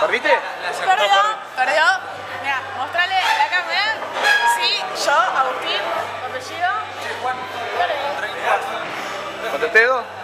¿Perdiste? Perdió. Mira, mostrale a la cámara. Sí, yo, Agustín, apellido. Sí, Juan. Perdí. ¿Contra Tedo?